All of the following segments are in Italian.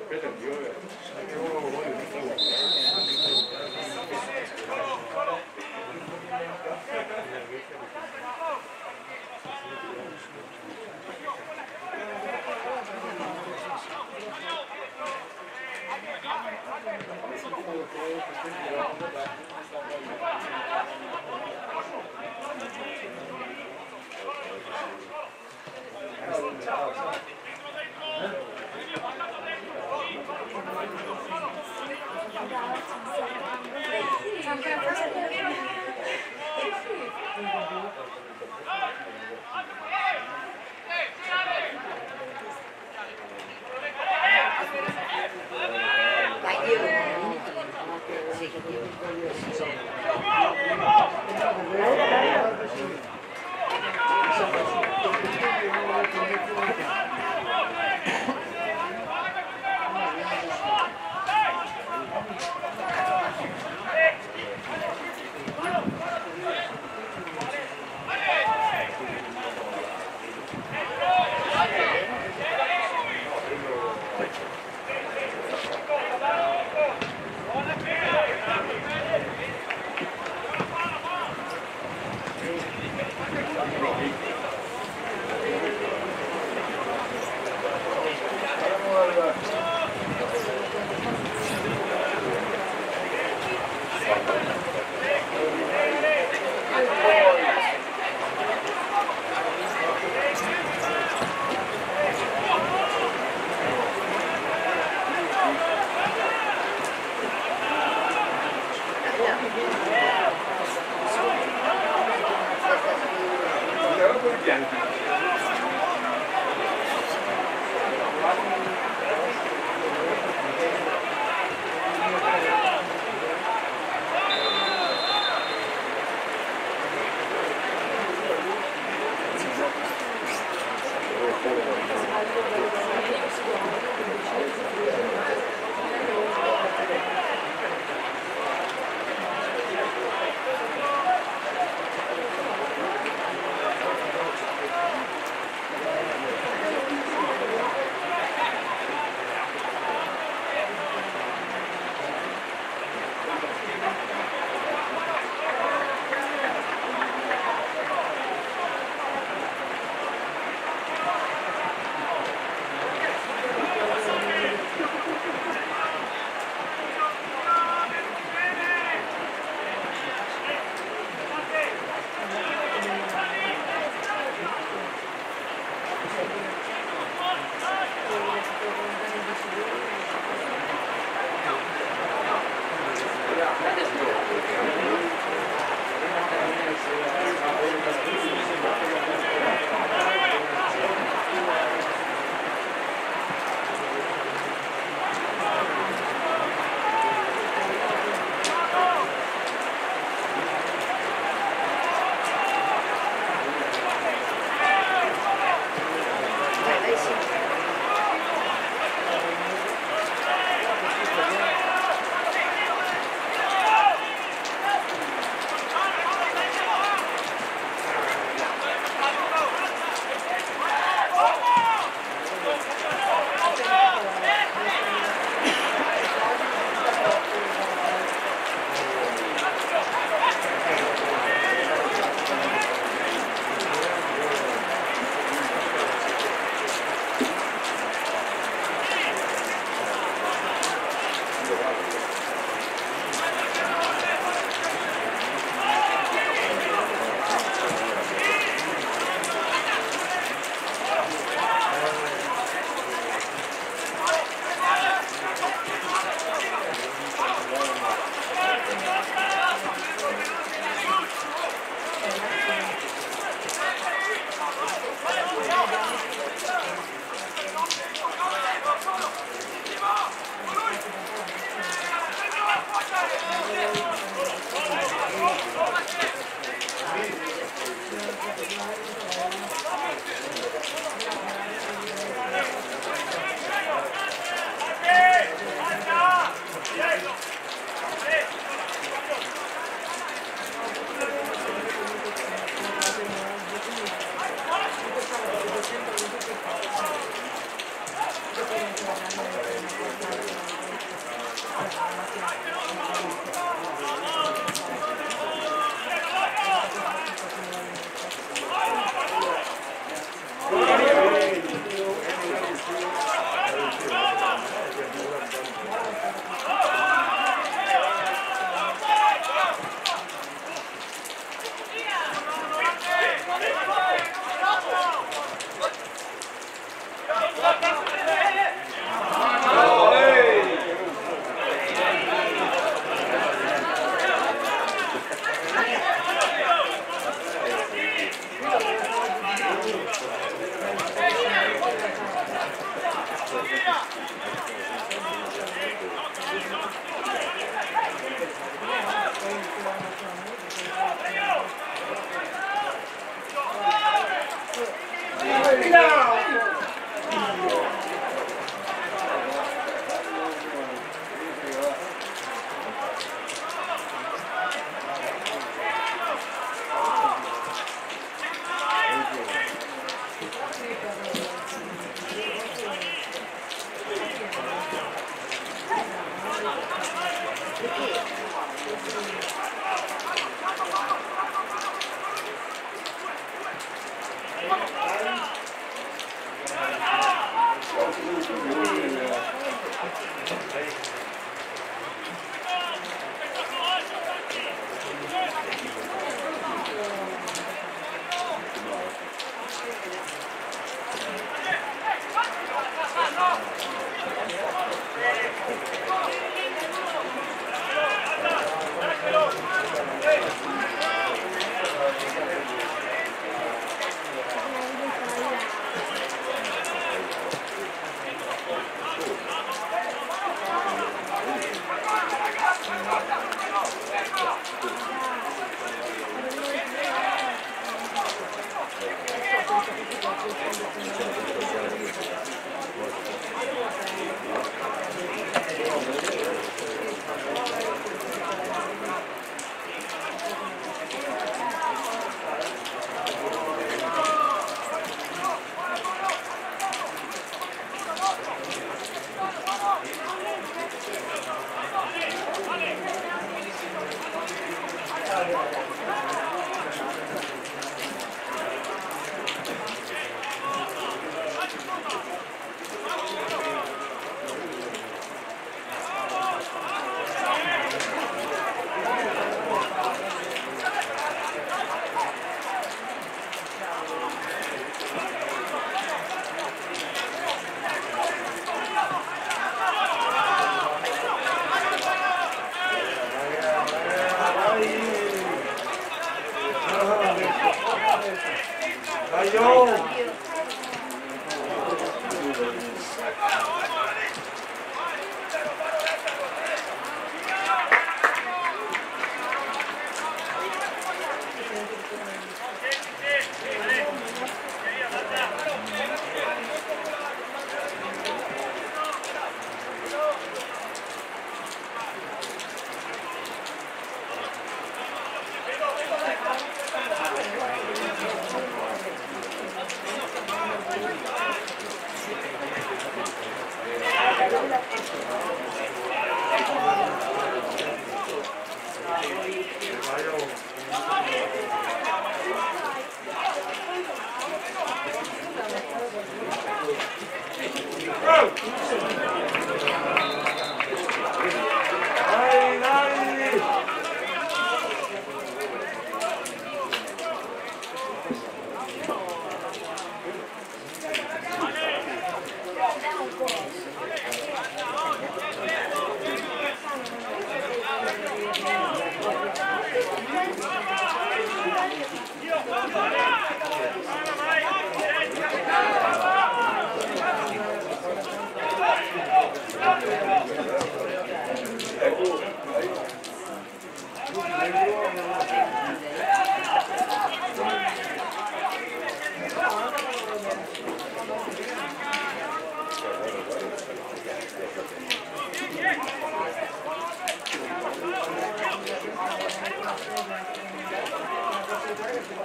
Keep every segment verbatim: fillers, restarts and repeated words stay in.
Ciao, ciao.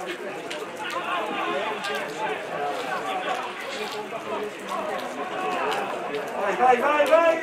Vai, vai, vai, vai!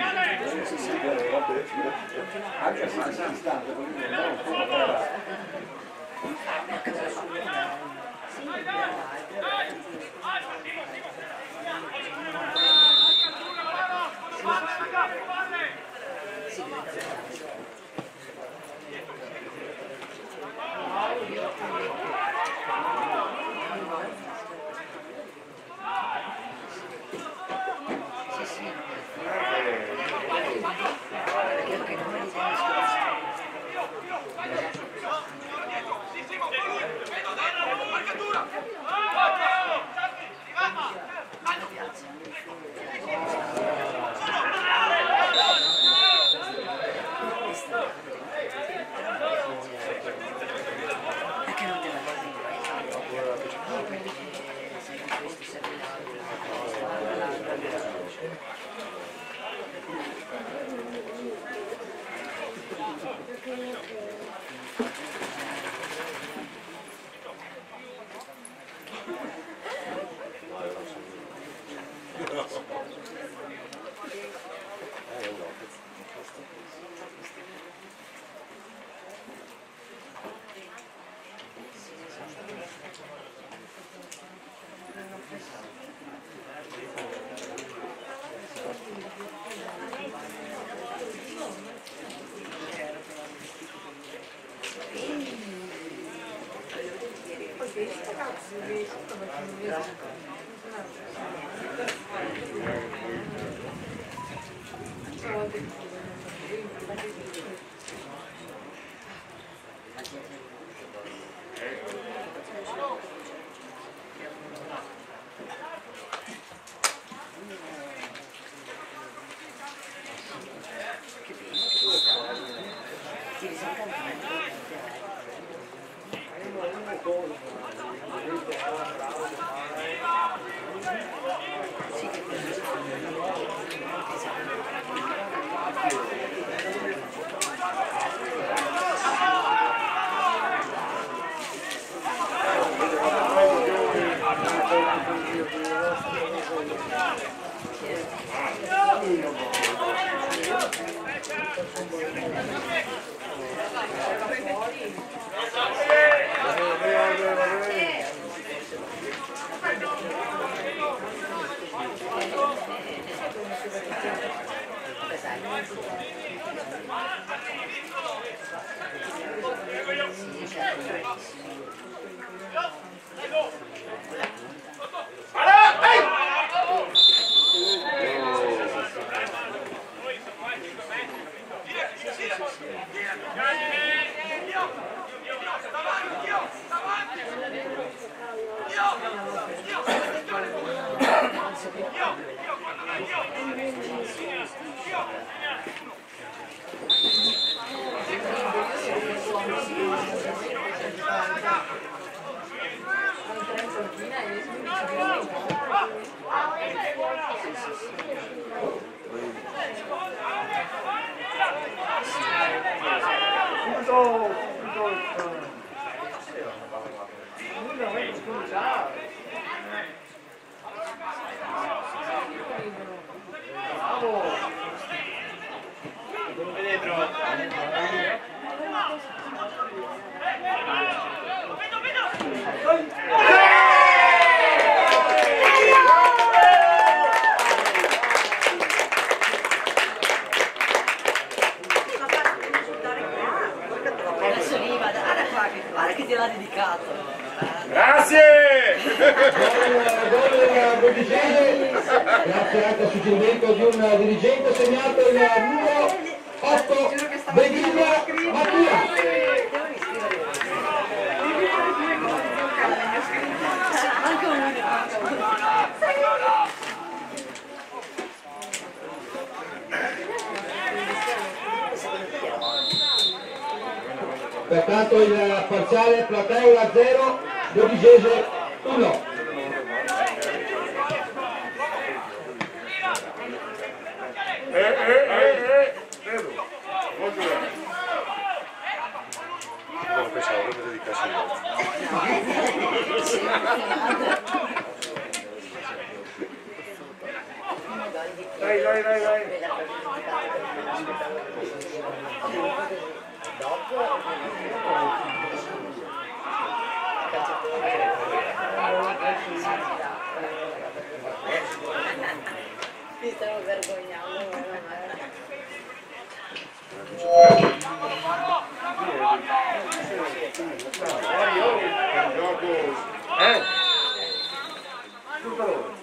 Anche se si sta Pertanto il parziale Plateula zero, Dodicese uno. Eh, eh, eh, eh, Pedro, buon giocare. Non pensavo proprio dedicarsi a Dai, dai, dai, dai. Mi stavo vergognando, Eh? Tutto loro.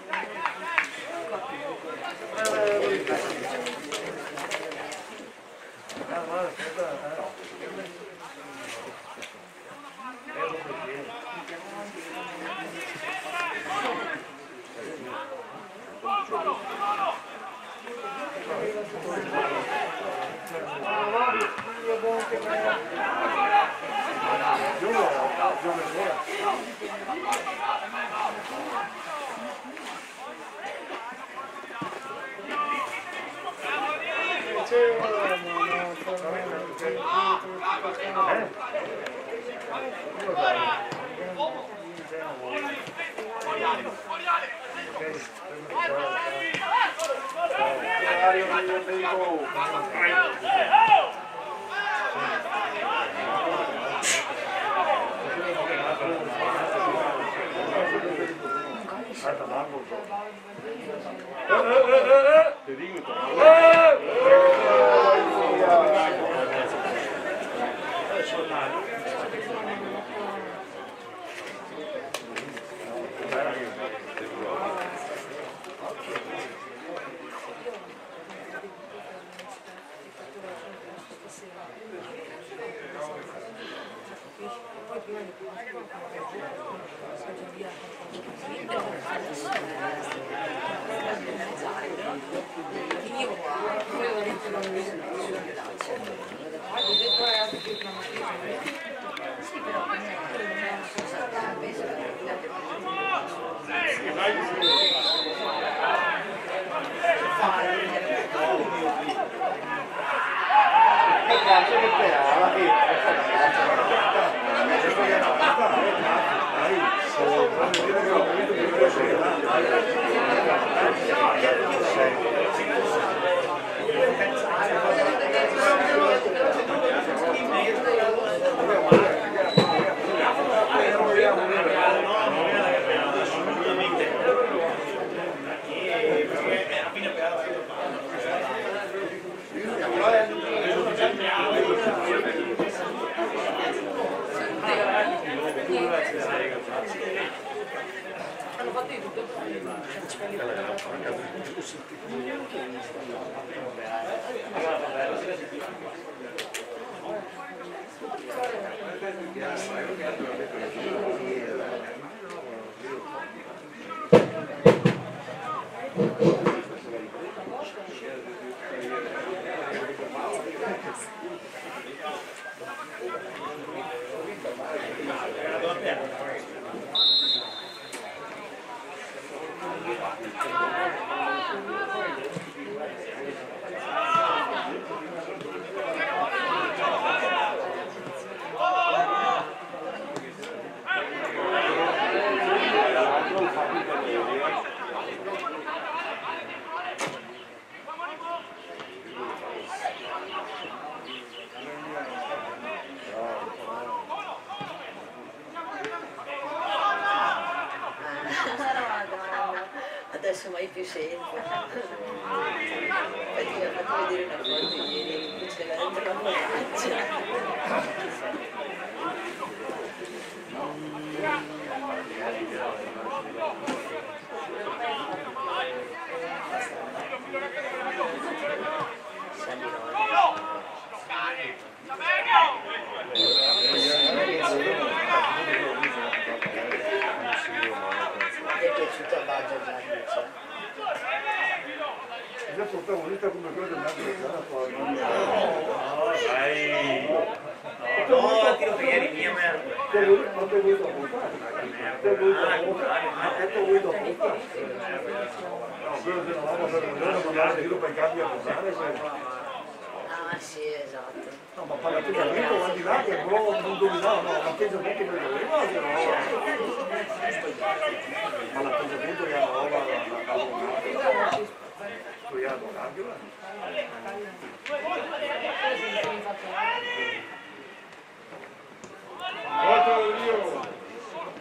Adesso mai più sento. Infatti mi ha fatto vedere una foto ieri che c'era dentro la borraccia. Mi è piaciuto a Baggio già dice. Io portavo un'ita come quello dell'altra fuori. No, tiro che ieri mia merda. Te lo ho voluto portare. Te lo ho voluto portare. Te lo ho voluto portare. No, quello che non avevamo per vedere, mandare in giro per i campi a portare. Ah sì, esatto. No, ma parla tu da lì, al di là che boh, non dominava, no, ma penso tutto per le cose, no. Ma l'atteggiamento che hanno ora la cavolo. Tu hai anche là. Guarda io.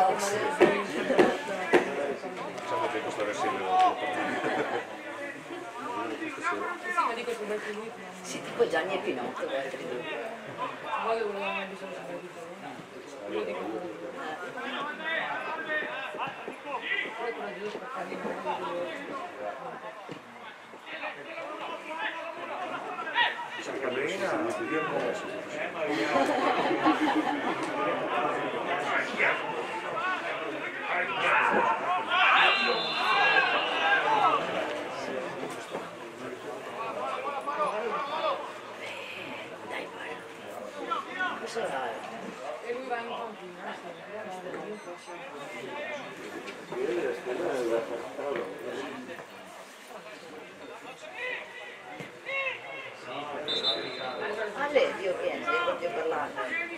box. Diciamo che questa versione non è Ma dico che bel film. Sì, tipo Gianni e Pinocchio, per altri due. Poi volevamo bisogno di quello. Io dico quello. Poi coraggioso per farli Caterina, io Dai, guarda. Cosa fai? E lui va in panchina, sì. Ah, lei, Dio pensa, io voglio parlare.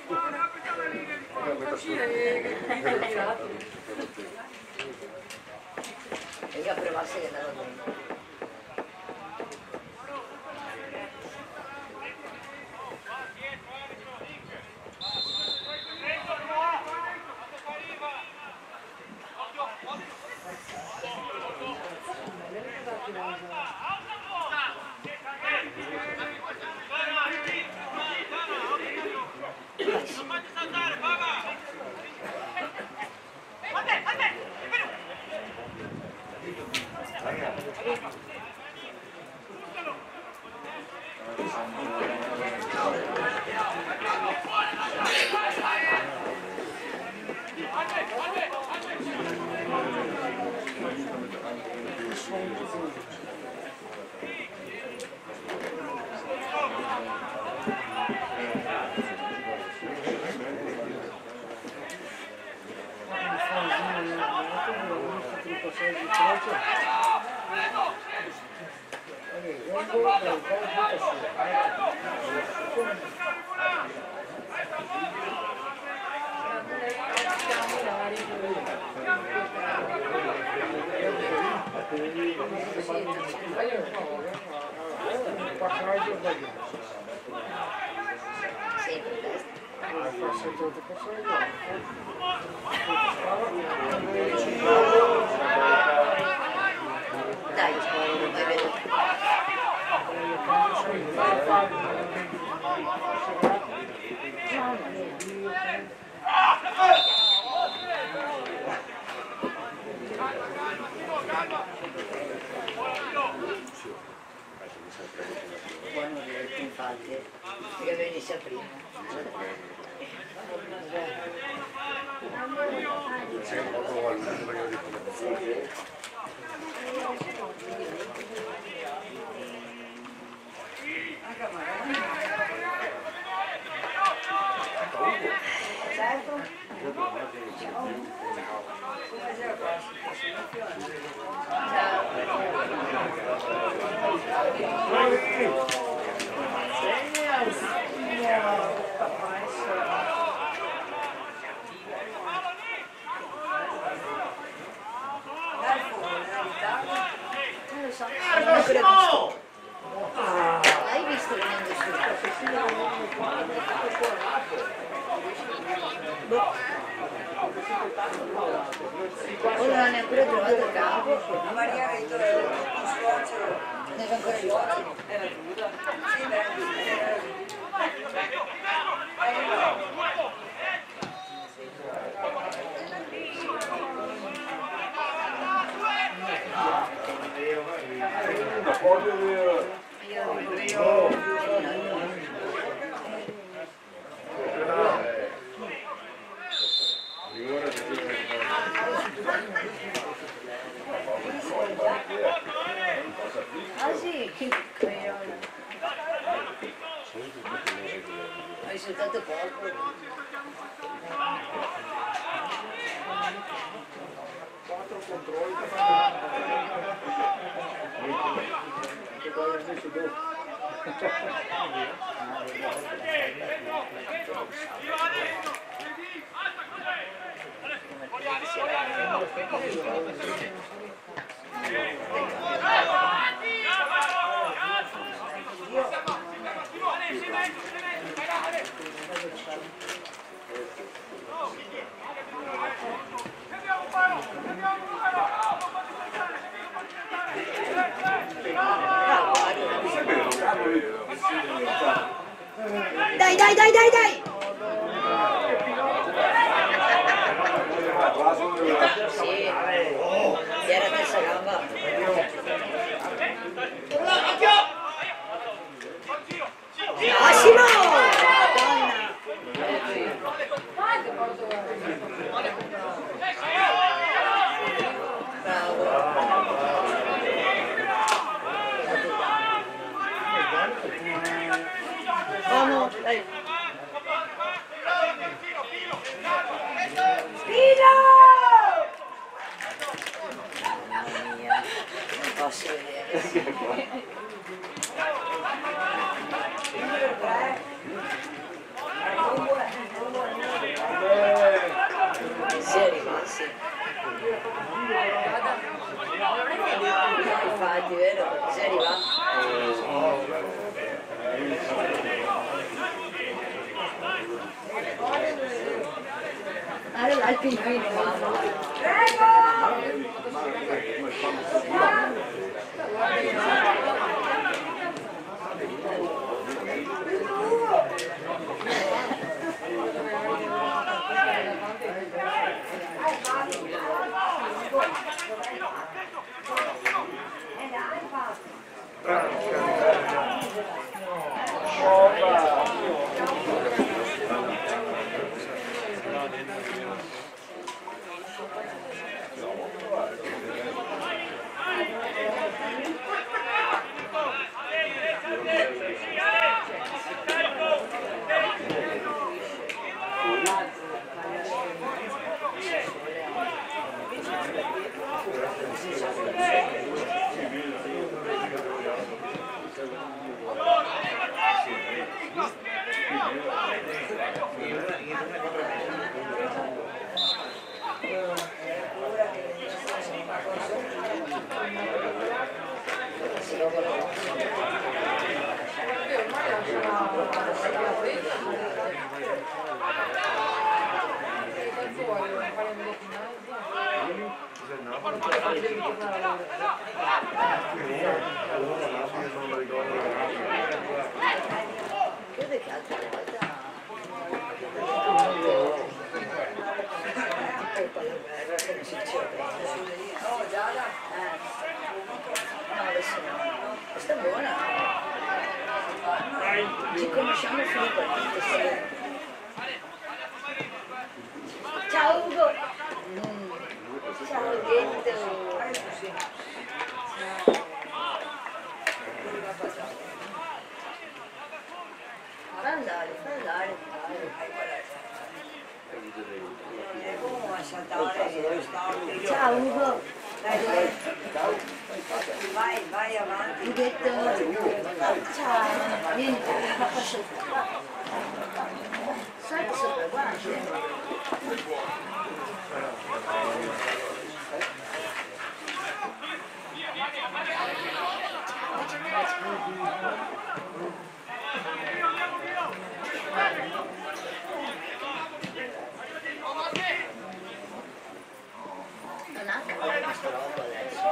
Fa uscire che piccolo tirato. E io a provarsi che andava dentro. Dai, vai vedere. Buono diretto infatti, perché venisse prima. Siamo proprio valutando perché ho detto Hai visto venendo su? Boh. Ora non ha neppure trovato il campo. Maria ha detto che il suocero Ne sono ancora giocati. era giuda. Sì, beh, Ah sì, che creola. Hai soltanto poco. quattro controlli. Che poi è messo dopo. Io dai, dai, dai, dai! Sì, si era messa gamba. Massimo! Vamos, dai. Spino! Mamma mia, non posso vedere. Serio, sì. Infatti, vero? Si arriva? Ah, là il pinguino, mamma. Credo che altre volte come si diceva prima. No, Giada? Eh. No, adesso no. Questa è buona. Ci conosciamo fino a partite, sì. Ciao Ugo! Mm. Ciao Ghetto! Fai andare, fai andare. Ciao Ugo! Dai, dai. Vai, vai avanti. Ughetto! Ciao! Vieni, papà sopra. Salta sopra, guarda! Non ha capito questa roba adesso.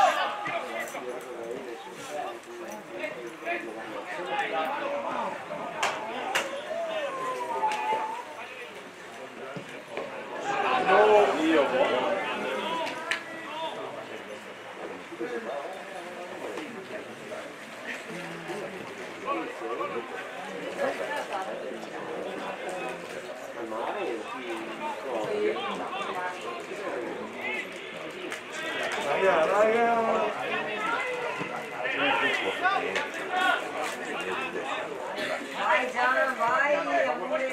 No, io. Raga, raga. Vai Gianna, vai, amore.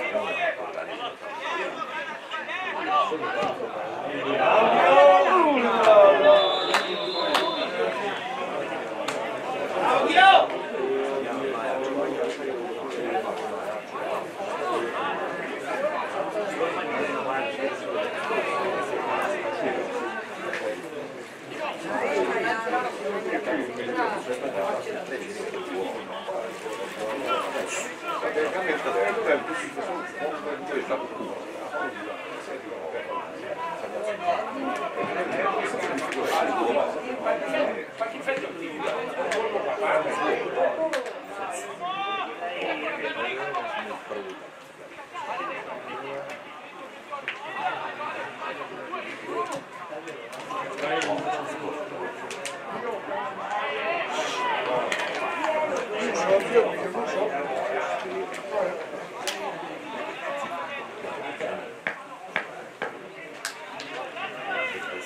Thank you.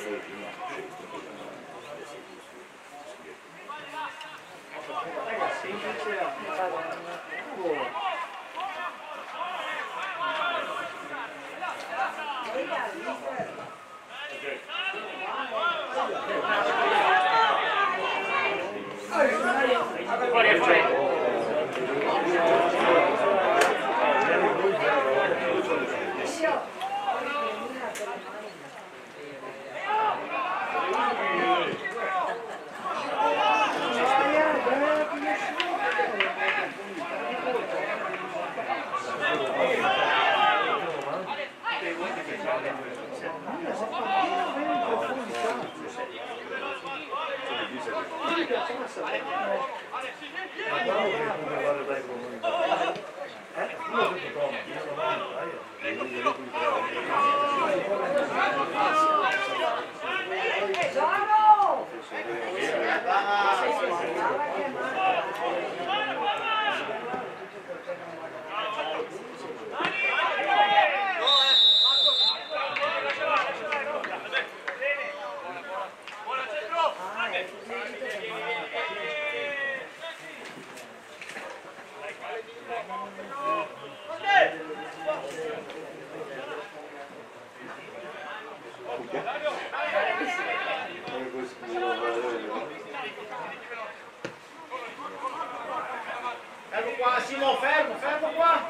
Fermo qua, Simo, fermo, fermo qua!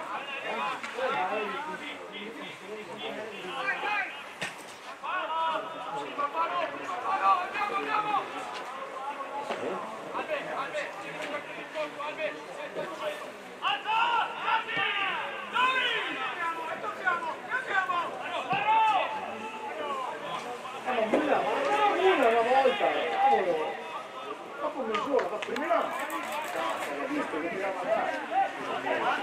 Una volta, cavolo! Dopo mezz'ora, dopo prima, hai visto che tirava là.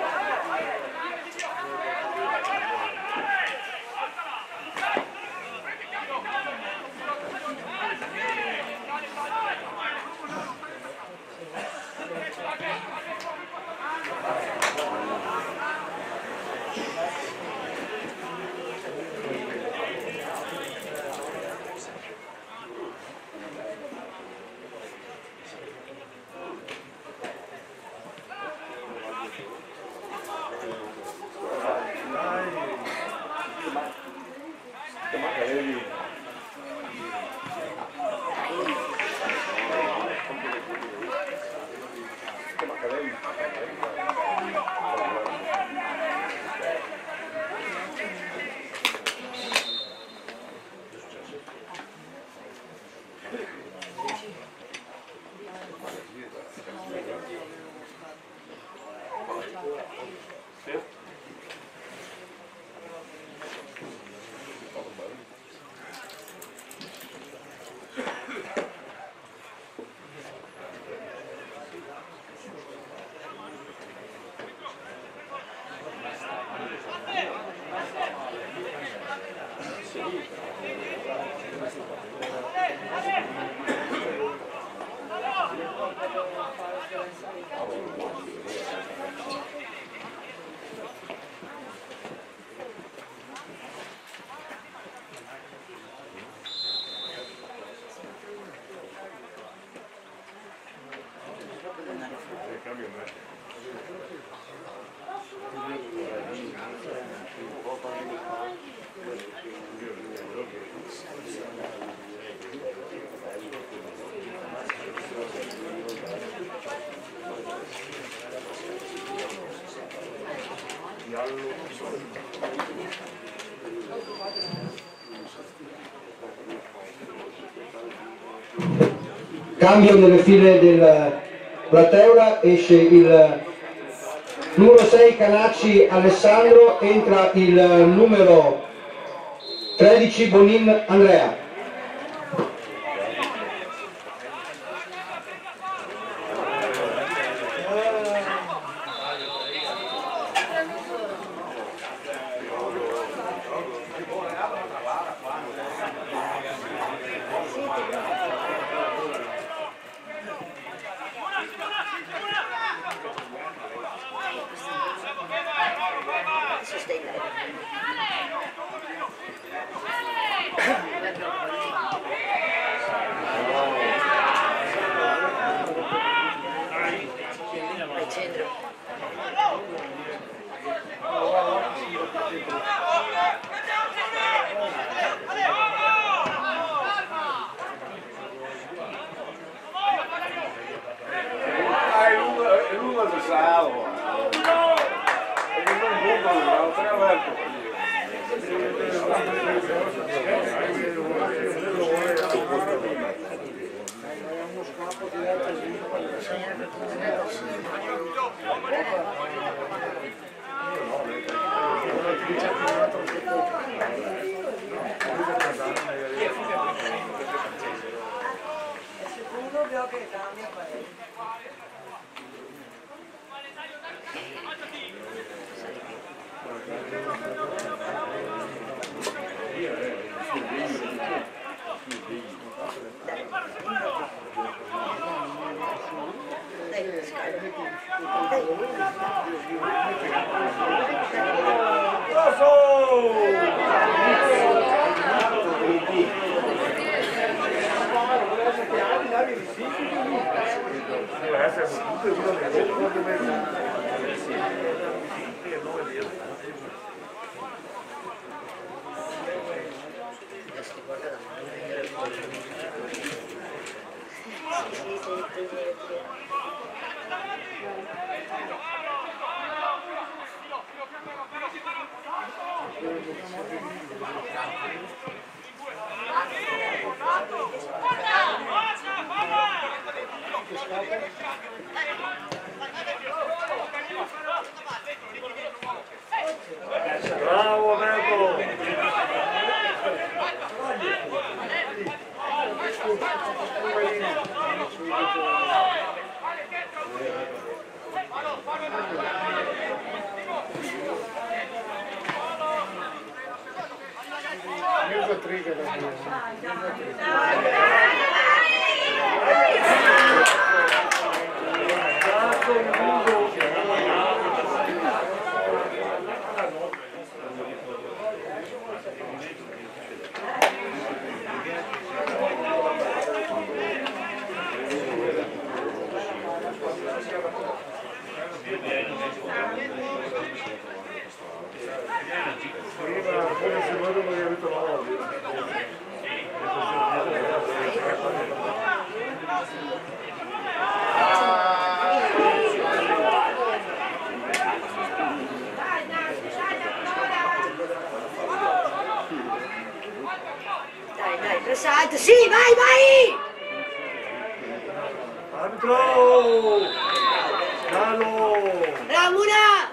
Cambio nelle file del Plateura, esce il numero sei Canacci Alessandro, entra il numero tredici Bonin Andrea. Sostegno. secondo che ho che cambia parecchio. Bravo Marco! Mirko Trigger da Mirko. Prima, come si vuole, non hai avuto l'olio. Dai, dai, pressate, sì, vai, vai! Arbitro! Gallo! Bravo, Mura!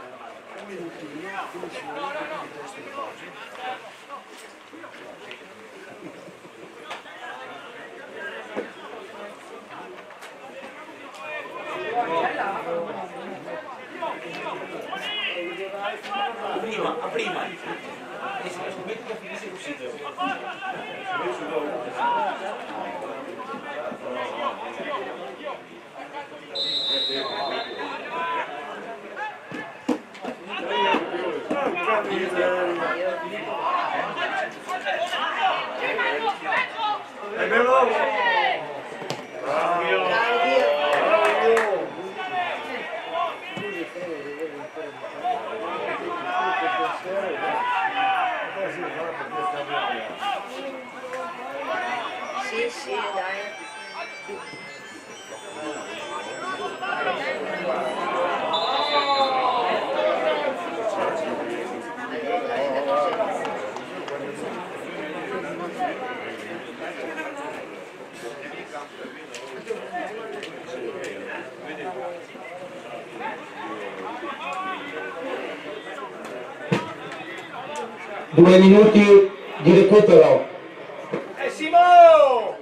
Prima, a prima. E se lo metti che finisce l'uscita. È bello! Bravo, Sì, sì, dai. Due minuti di recupero. Eh Simo!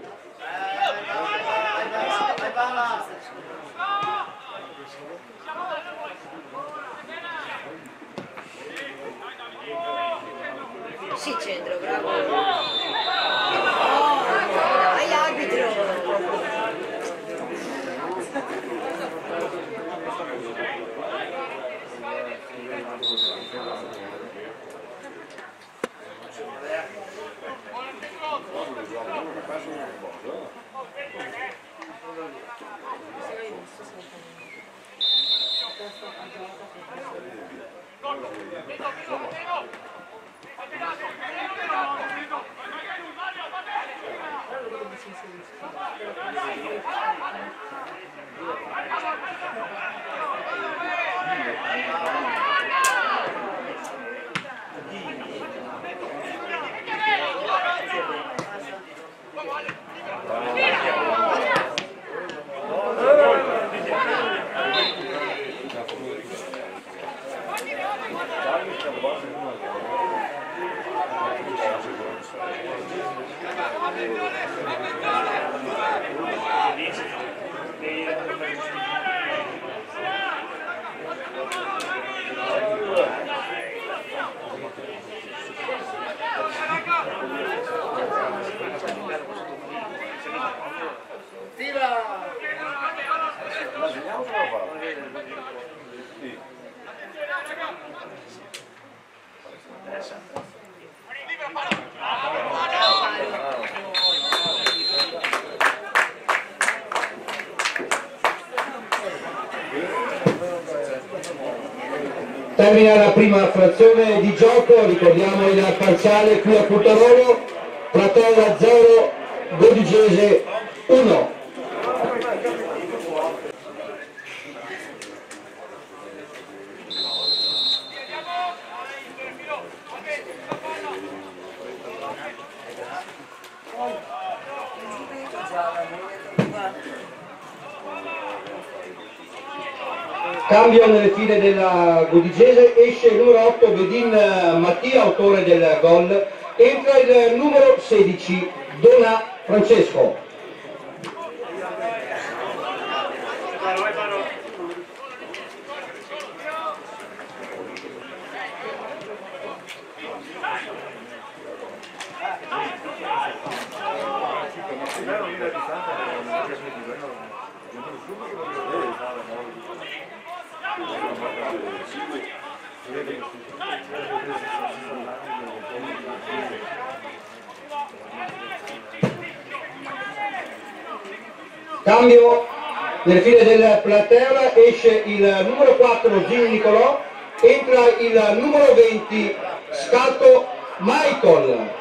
Sì, centro, bravo. Dai, arbitro. Termina la prima frazione di gioco, ricordiamo il parziale qui a Cuttarolo, Platella zero, Godigese uno. Cambio nelle file della Godigese, esce il numero otto Bedin Mattia, autore del gol, entra il numero sedici Dona Francesco. Cambio nelle file del Platea, esce il numero quattro Gini Nicolò, entra il numero venti Scatto Michael.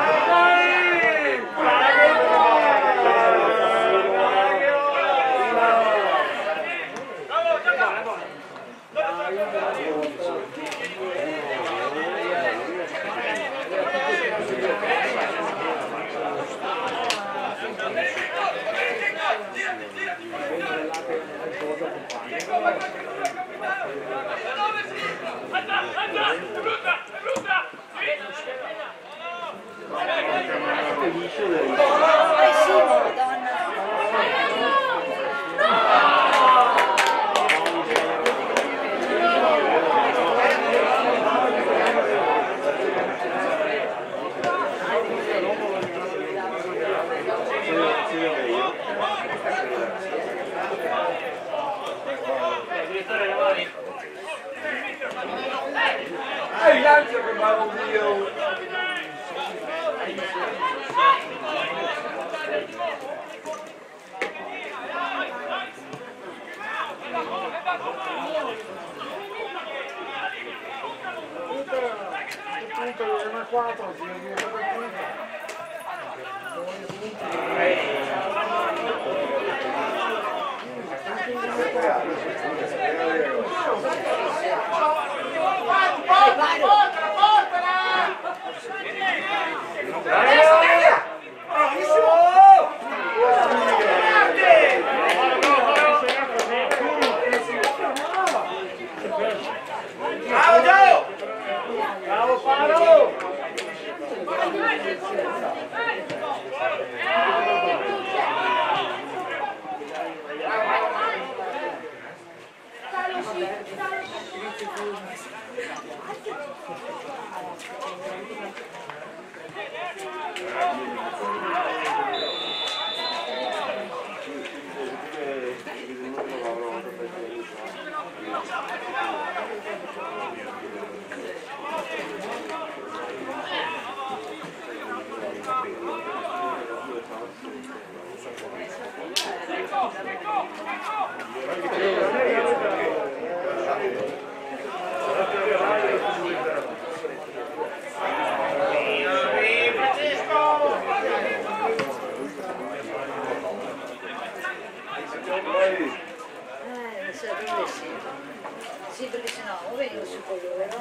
Sì, perché sennò o venivo su quello vero,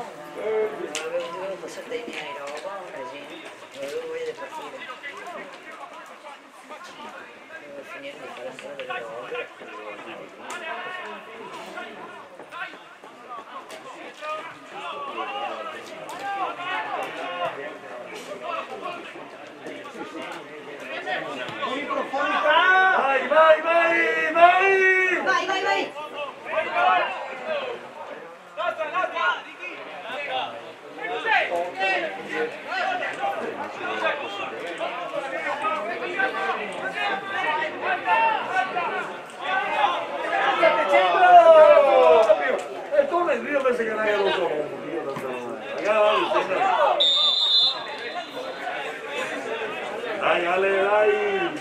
dovevo passare dai miei roba, un casino, non avevo voglia di partire. Dovevo finire di fare ancora delle robe. In profondità! Vai, vai, vai, vai! Vai, vai, vai! E torna il Dio pensa che non è lo so, io non so. Ragazzi, dai Ale, dai!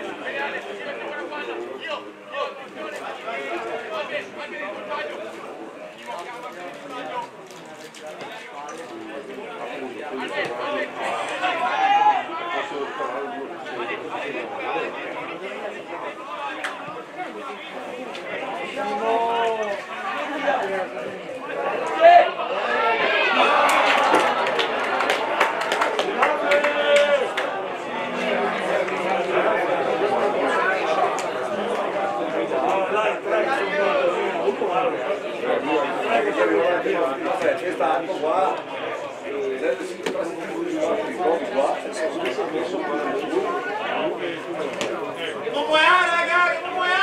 C'è stato qua, Non puoi ragazzi, non puoi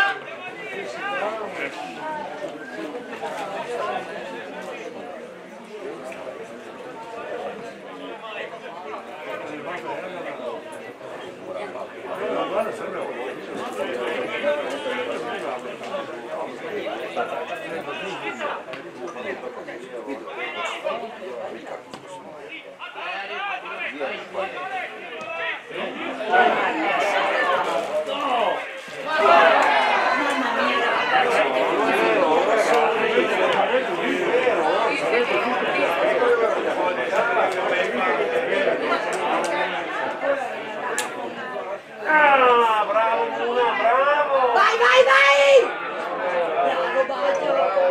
Ah, bravo Muna, bravo! Vai, vai, vai! Bravo Baggio!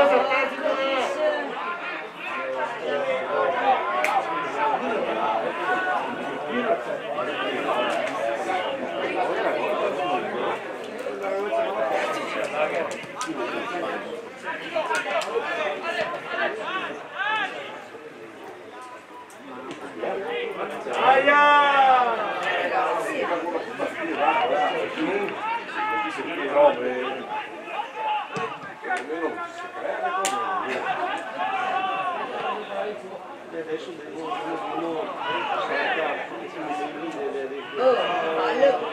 Aia! Oh, ballo!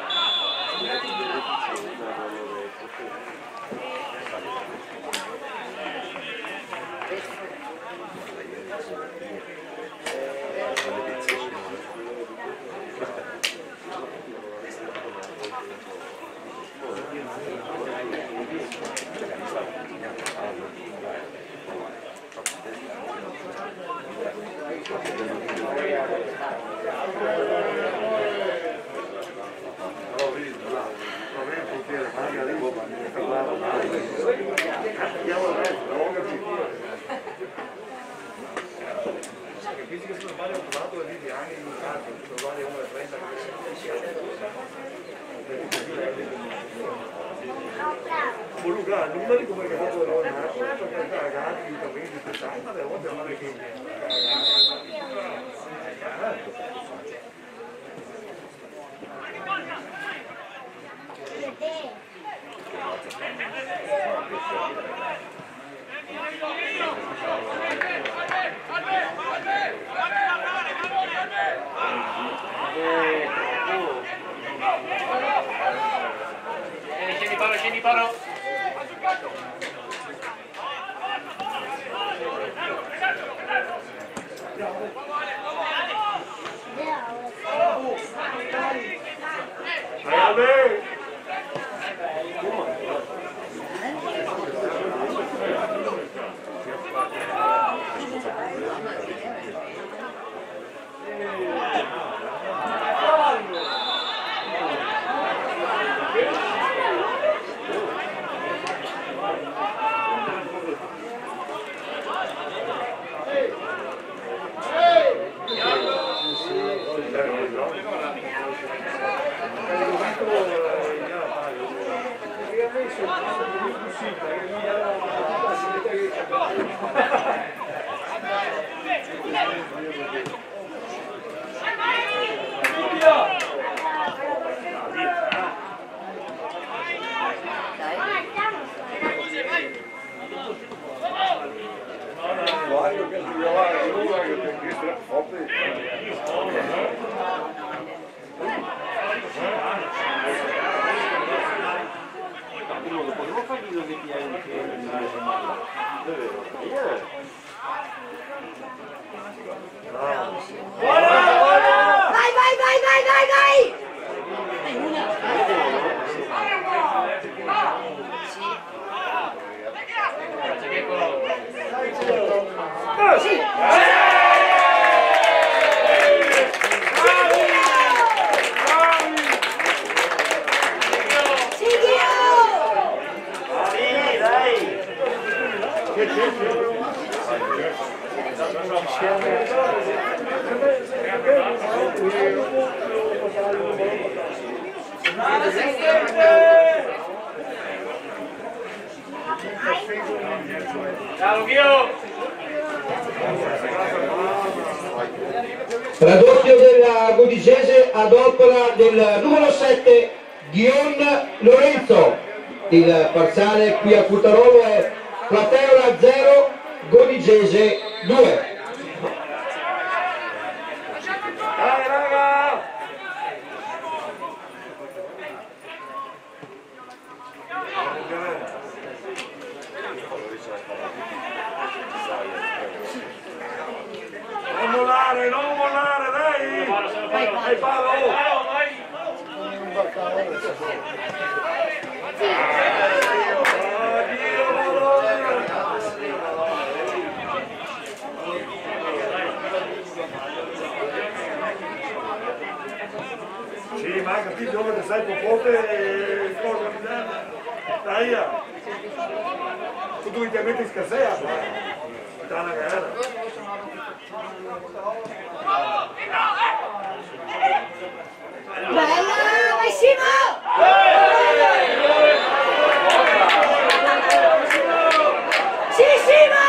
Capisci che se non sbaglio ho trovato lì anche in casa, se non sbaglio uno e trenta con Luca, numeri come che ha fatto la perché ragazzi, i capelli, i dettagli, ma delle volte non è che Scendi Paolo, scendi Paolo! Vabbè! Raddoppio della Godigese ad opera del numero sette Ghion Lorenzo. Il parziale qui a Cutarolo è Plateola zero, Godigese due. Dai raga! Non mollare, non mollare, dai! Dai Paolo! Sì, ma hai capito dove sei più forte e cosa mi dai? Dai! Tu devi ti metti in scasea, tra una gara. Bella, Massimo! Sì, Simo!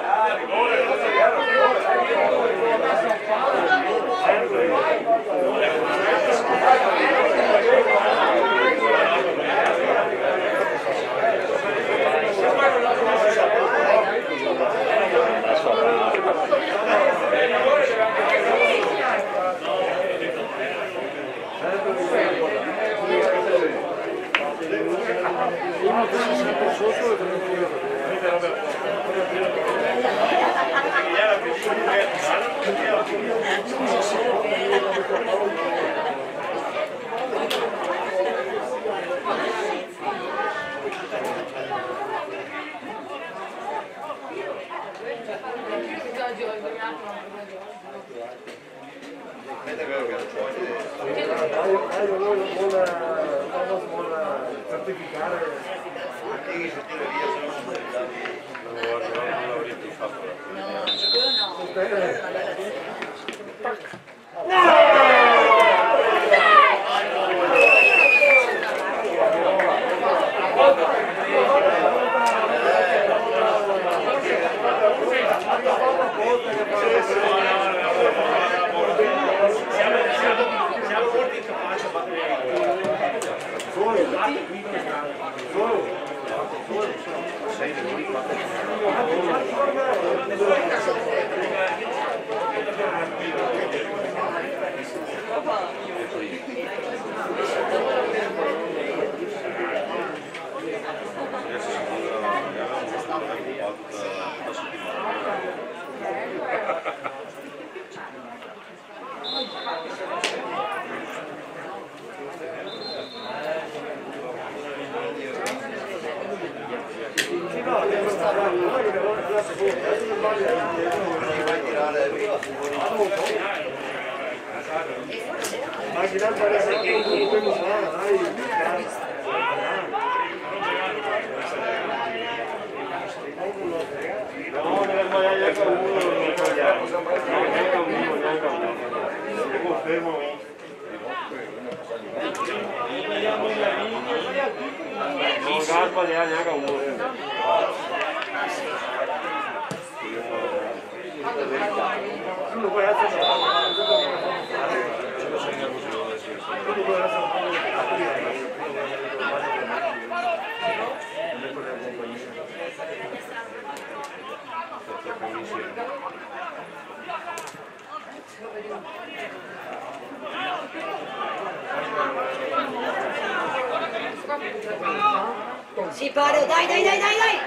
Sì, Paolo, dai, dai, dai, dai, dai!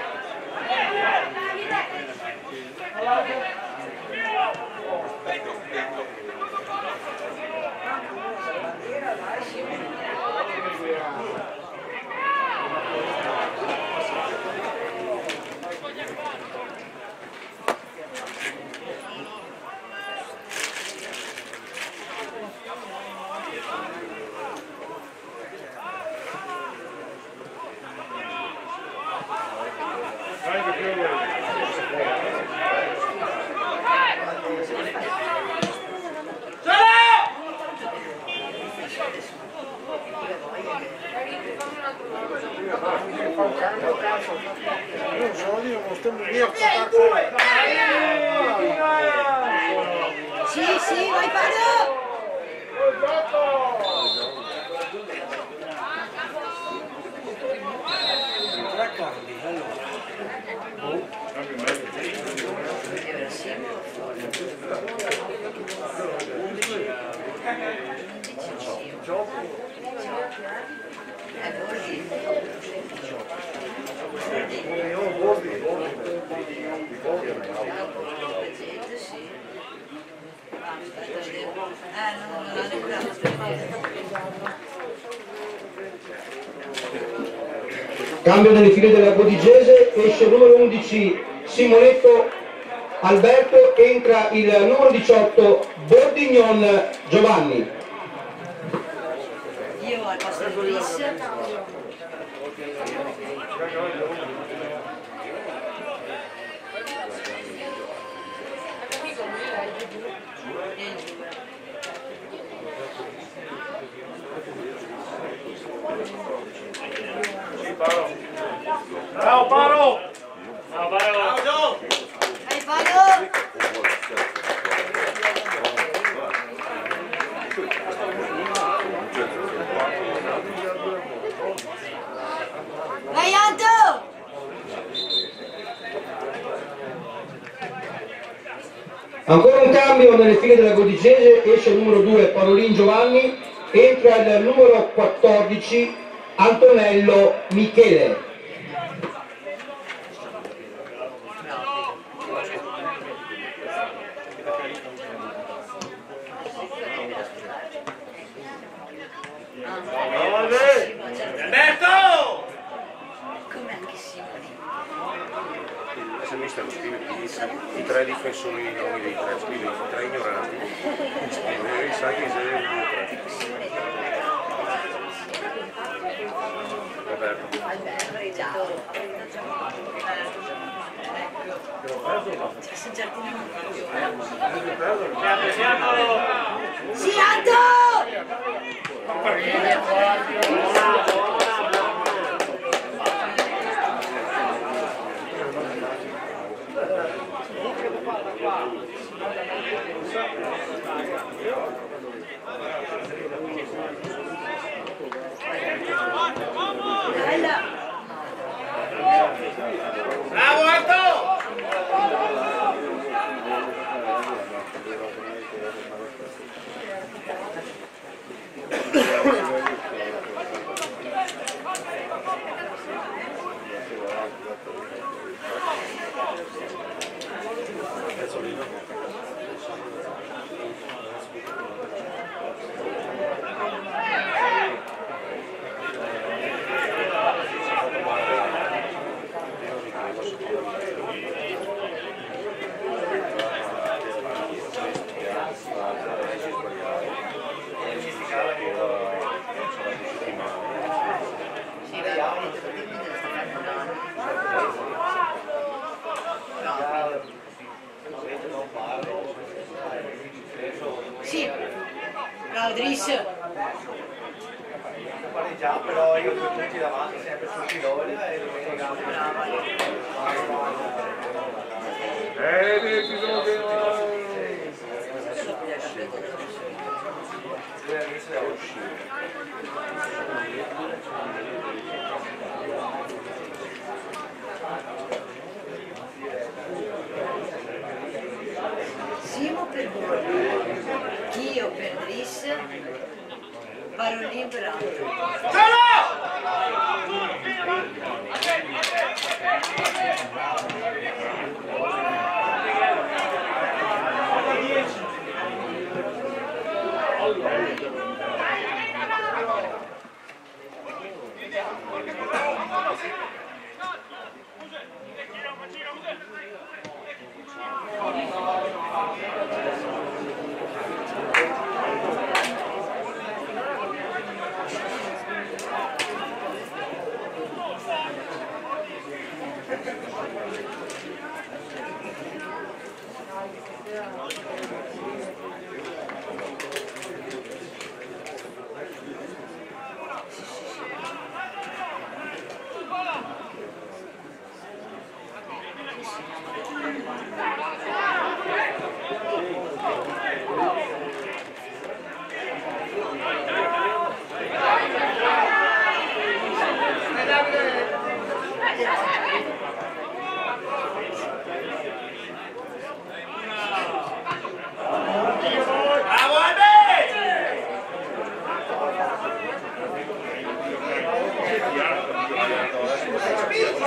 Non so, io non sto via. Sì, sì, vai Paolo! Raccordi, allora. Cambio nelle file della Bodigese, esce il numero undici Simonetto Alberto, entra il numero diciotto Bordignon Giovanni. Io al posto di Chris. Ciao Paro! Ciao Paro! Ciao Gio! Vai Paolo! Vai Anto! Ancora un cambio nelle file della Bodigese, esce il numero due Parolin Giovanni, entra il numero quattordici Antonello Michele. Alberto! Come anche Simoni. Se mi sta lo scrive i tre difensori, i nomi dei tre, scrive i tre ignoranti. E sai che sei il tre. Roberto. Alberto, ciao. C'è San Giardino Siamo, siamo! Sì, Anto! Bella! Bravo Anto! Sì, bravo Dris. Già, però io due punti davanti, sempre sul filone e le gambe. Eh, bisogna che... Lui all'inizio deve uscire. Simo per Borgo, Chio per Dris, Parolin per Anto.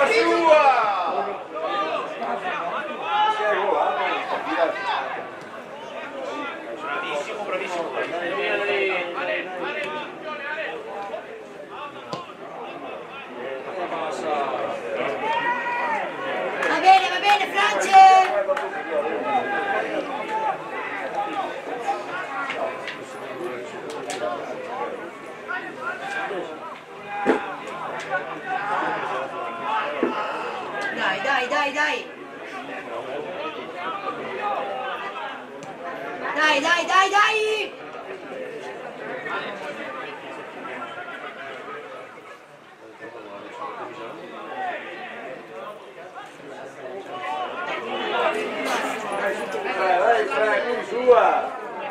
Bravissimo, bravissimo. Va bene, va bene, France! Dai, dai, dai, dai! Dai, dai, dai, dai! Vai, vai, Frank, sua!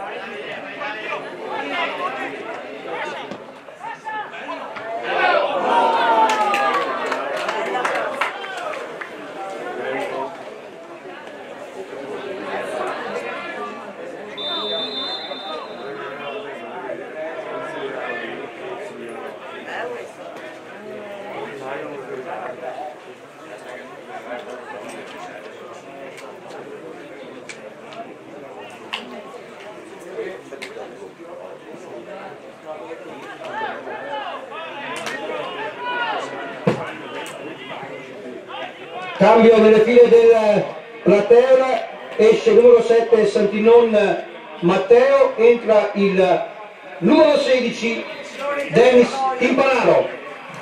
Cambio nelle file del Platea, esce il numero sette Santinon Matteo, entra il numero sedici Dennis Impanaro.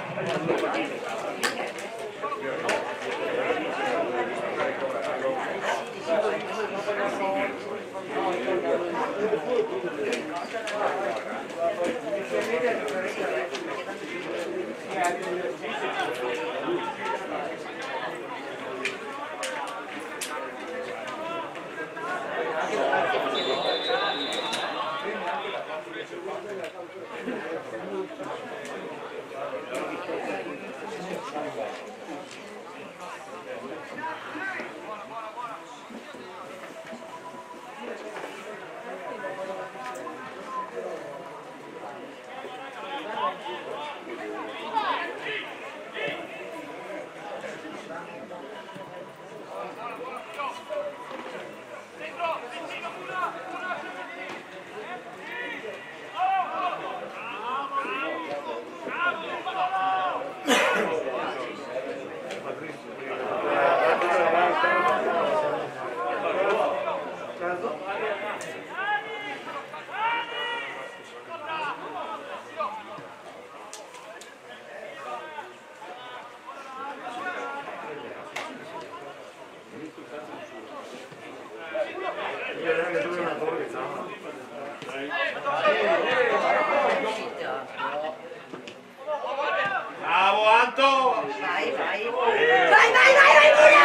Bravo Anto! Vai, vai! Vai, vai, vai, vai, Mura!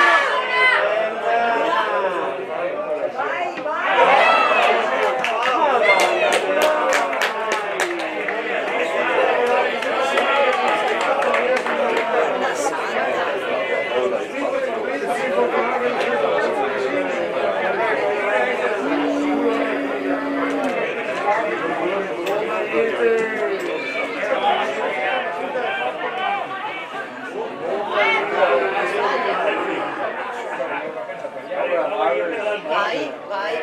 Vai, vai! Vai, vai,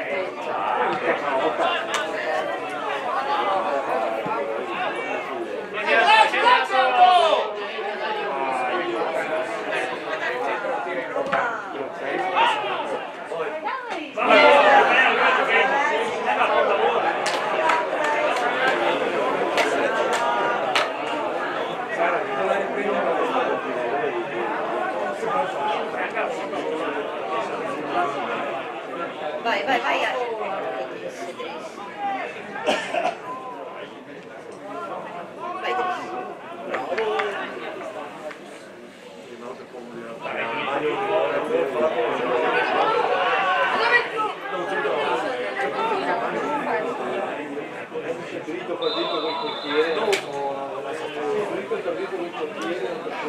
vai, vai, vai, Dritto per dritto col portiere, dritto per dritto col portiere,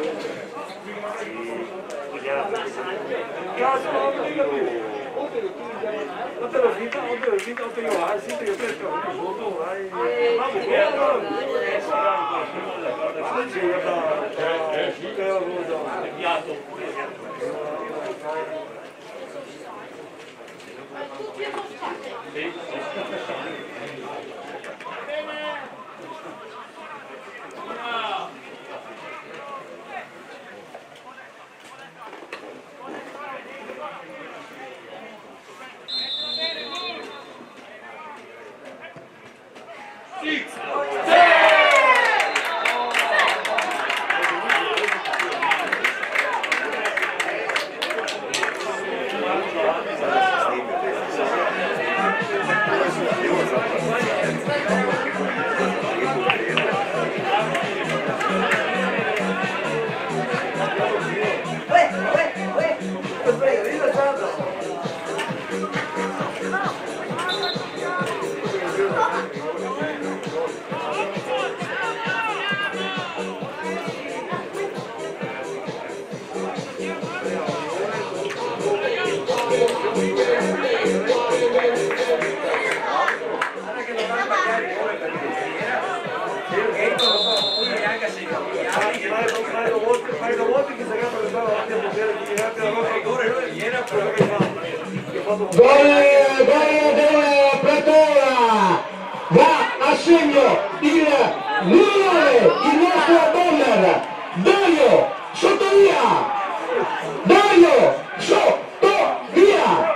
cazzo, non ti capivo. Non te lo dito, non te lo dito, non te lo vai, sì, io penso che sotto vai. Ma buono. Sì, Gol, gol del Pretola, va a segno il nove, il nostro bomber, Dario Sottovia, Dario Sottovia.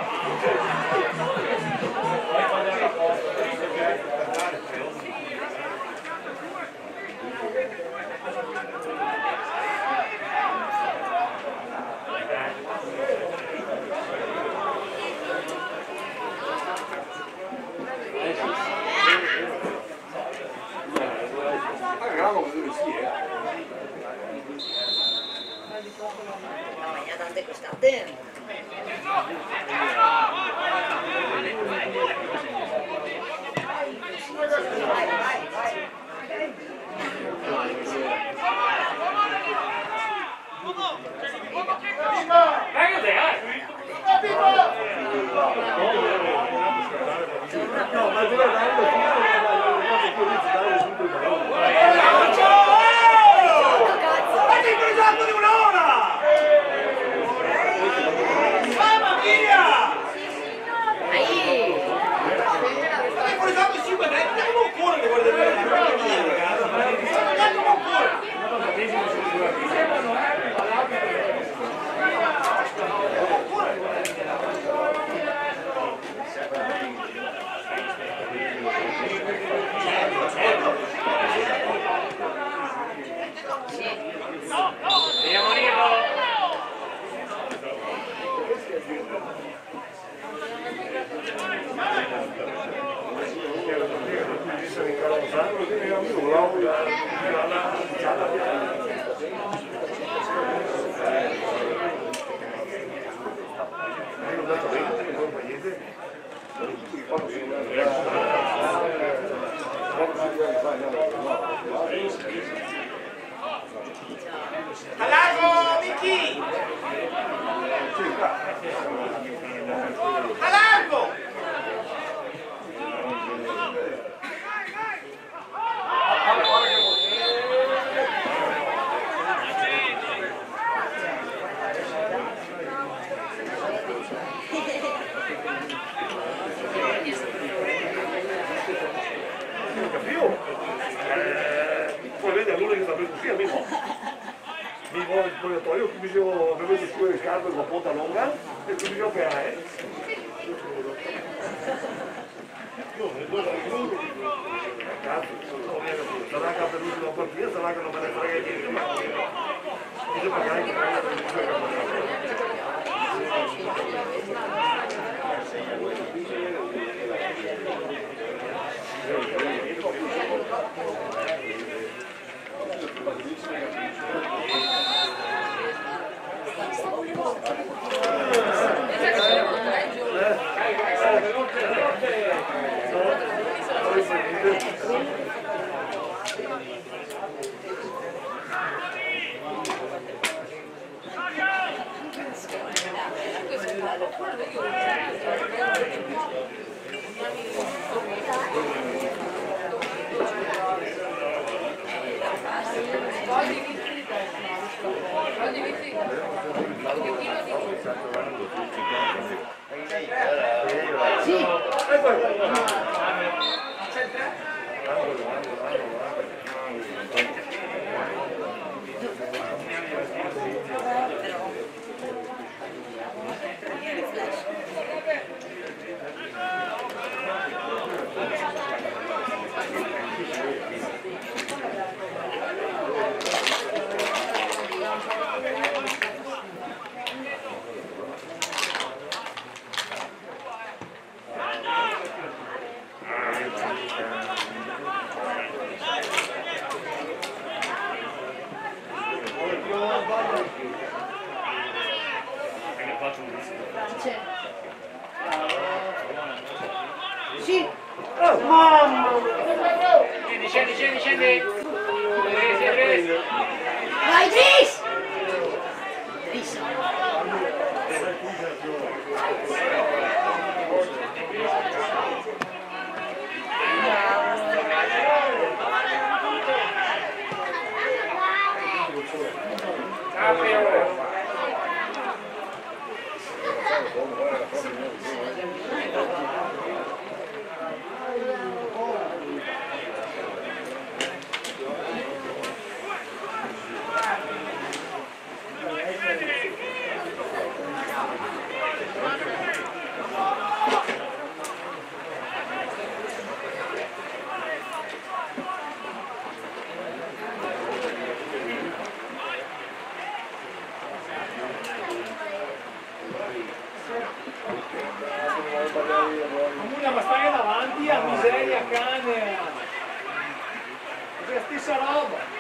Bagna tante quest'estate. No, ma tu la dai, Alago, Vicky! Alago! Poi vedi allora che sta prendendo qui, a me no. Mi vuole il spogliatoio, qui dicevo, avevo le sue scarpe con punta lunga e qui dicevo che è. Cazzo, sarà che ha perduto una partita, sarà che non me ne frega niente, ma dice pagare che pagare per il suo Basta. Sì. Sì. Oh, mamma! Scendi, scendi, scendi, scendi! Vai, Tris! Tris. Comunque, ma stai davanti a miseria, cane! È la stessa roba!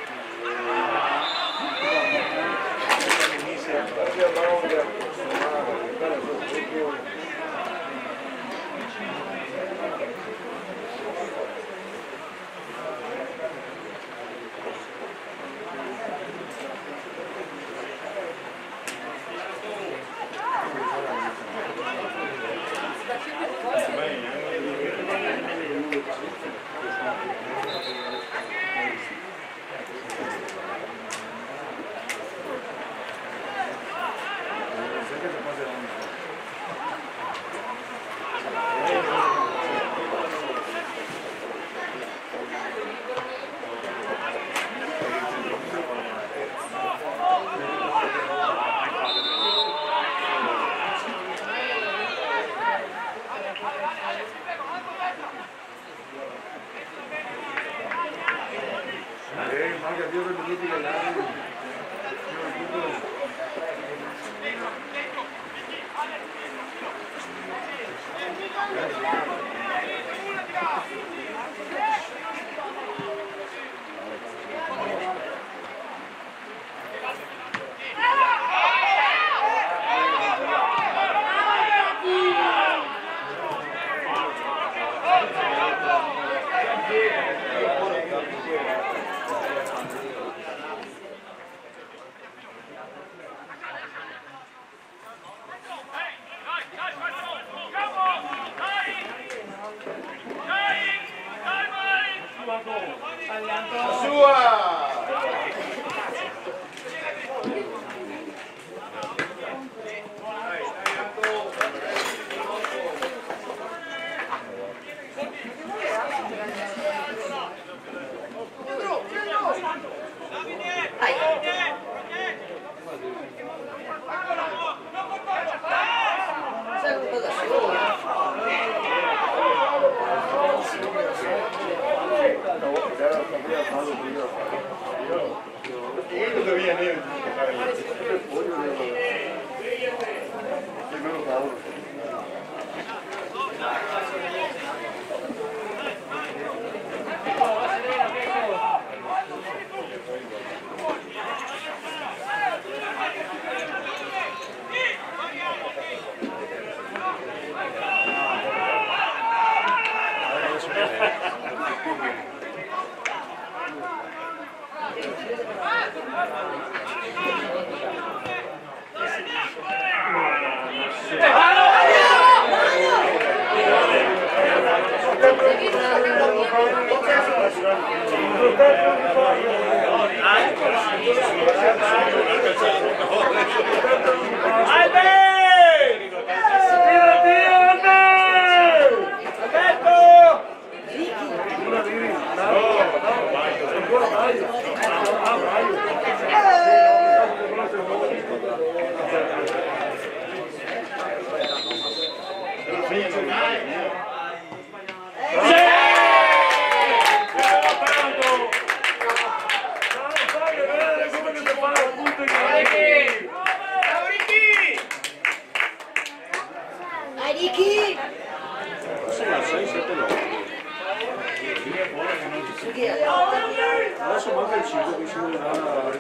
Sempre Adesso manca il cibo che si muoverà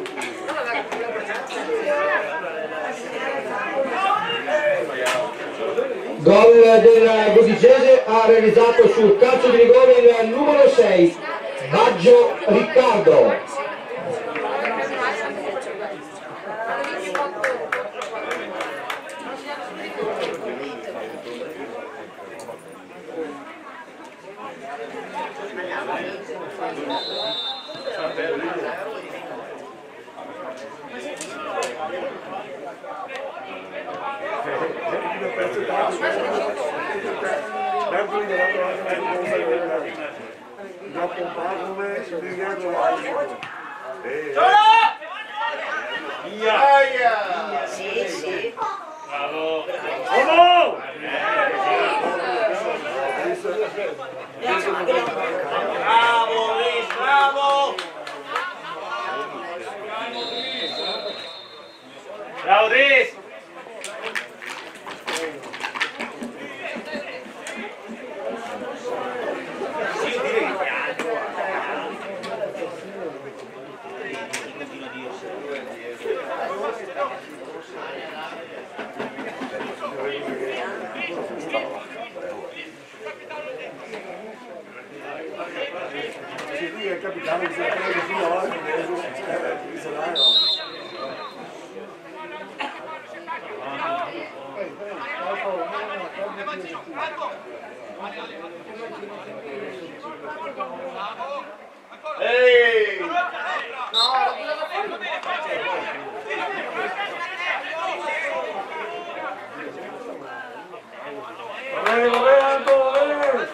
Gol del Godigese ha realizzato sul calcio di rigore il numero sei, Baggio Riccardo. Sì, sì. Bravo! Bravo! Bravo, Luis, bravo! Bravo, Luis! Sì, lui è il capitano di quello che fino a oggi Ehi! Va bene, va bene, Anto, va bene!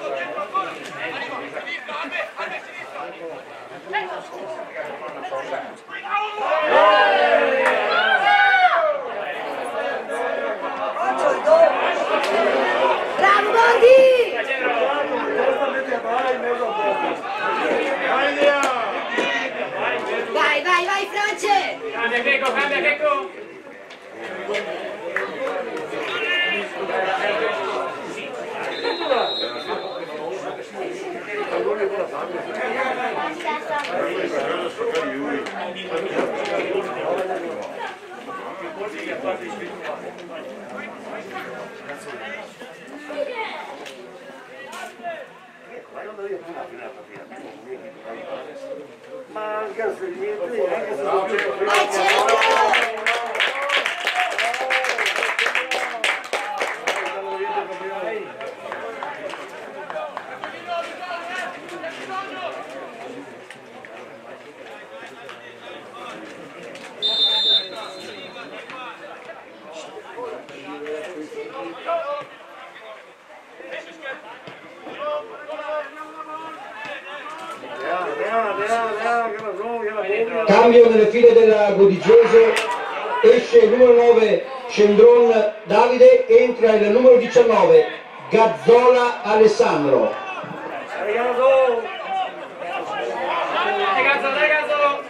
Bravo Borghi! Vai, vai, vai France! Cambia Checco, cambia Checco! Ma anche se niente, anche se non c'è... Vai Cecco! Cambio nelle file della Godigese, esce il numero nove Scendron Davide, entra il numero diciannove Gazzola Alessandro. Ragazzo! Ragazzo, ragazzo!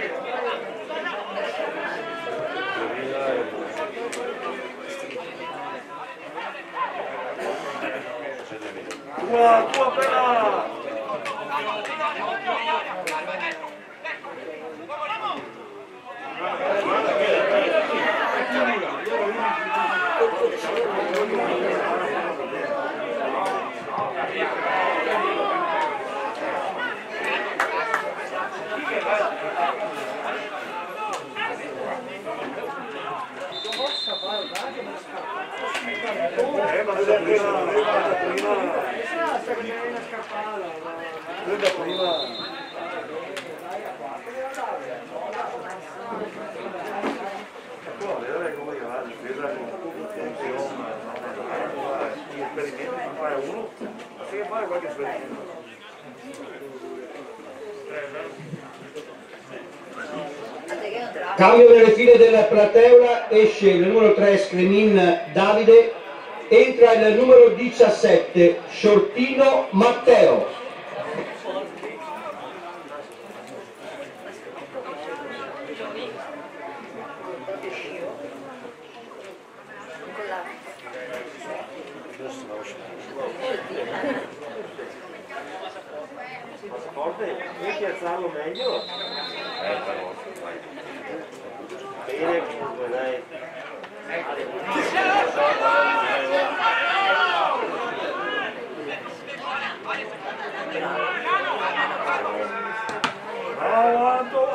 Tua, tua appena! Eh, ma deve prima, prima, prima. esperimento, fare uno, che fare qualche esperimento. Cambio nelle file del Plateura, esce il numero tre Scremin Davide, entra il numero diciassette Shortino Matteo. Forte, puoi piazzarlo meglio? Bene, comunque, dai. Avanto,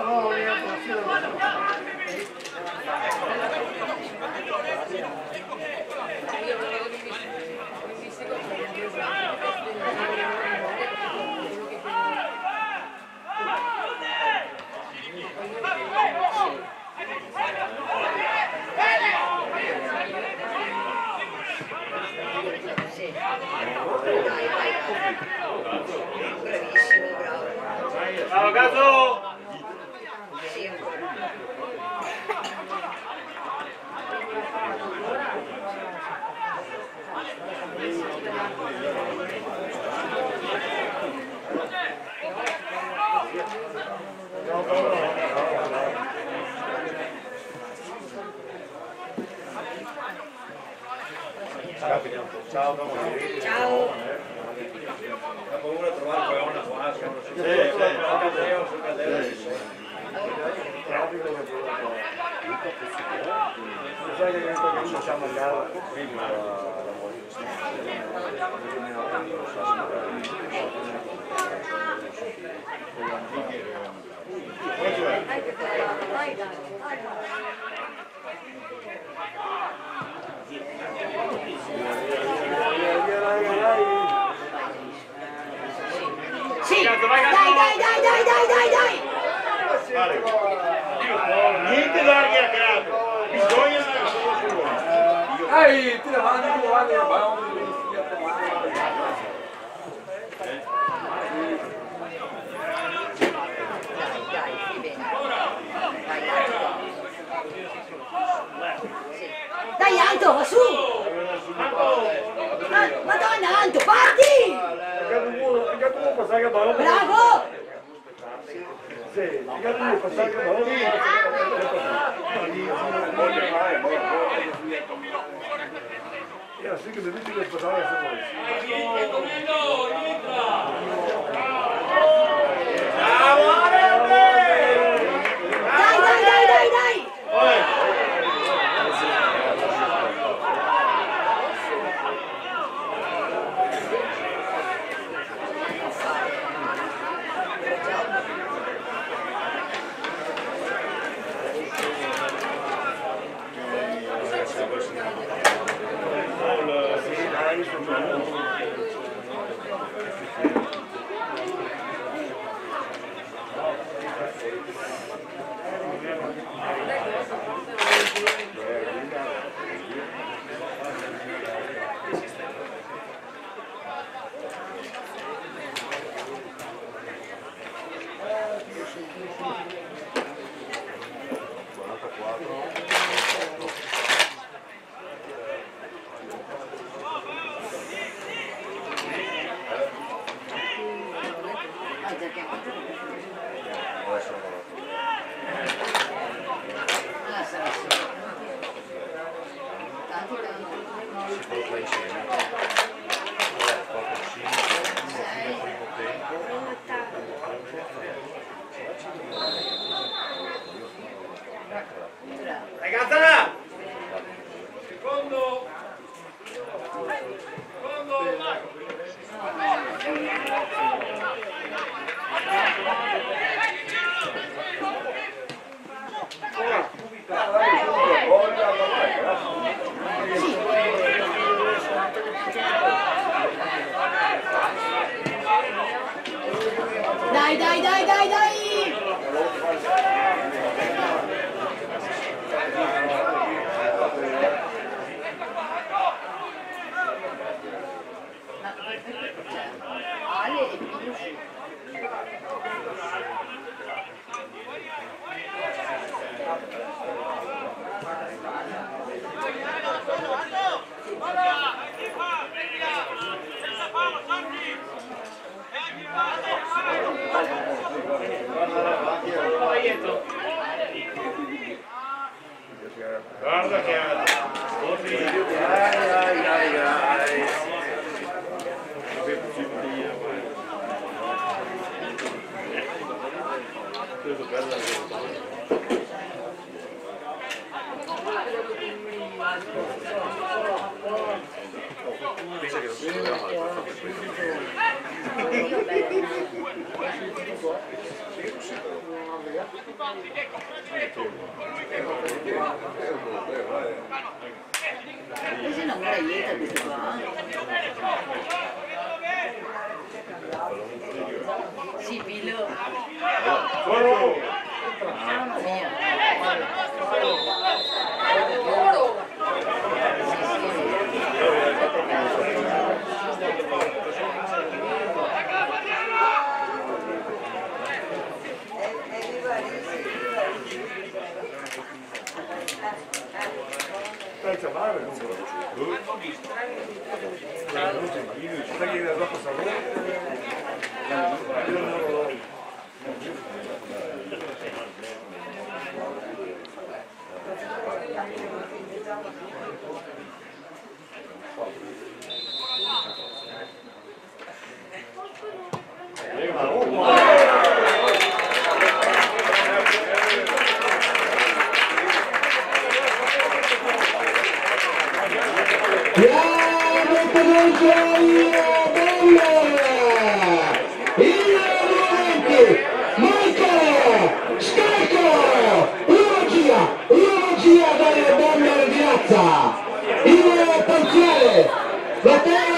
Bravissimo, bravo. Ciao Cazzo! Sì, ancora. Ciao, Ciao. ho paura di trovare poi una qua, se uno si Sì, vede, sì. sul cadere, sul cadere ci sono. Sai che questo che facciamo a gara? Prima la Sì, dai, dai, dai, dai, dai, dai, dai. Niente da chiacchierare, bisogna andare solo su. Ehi, tira avanti, tira avanti, vamos. Dai, dai, fai bene. Dai, Anto. Sì. Dai, Anto, va su. Ah, Madonna, Anto, parti! È caduto uno passare che ballo. Bravo! Sì, è caduto uno passare che ballo. E assim che mi dici che passare a Dai, dai, dai, dai, dai! Ah, sarà sì. Tanti, tanti. Ragazzana! Secondo! Secondo! Dai, dai, dai, dai, dai! Pensa che non si troverà mai per fare questo. Io bello. Questi non graglietta questi qua. Sì, Pilo. Mamma mia. Stai chiamare non so. Stai da dopo salone. Il parziale, la terra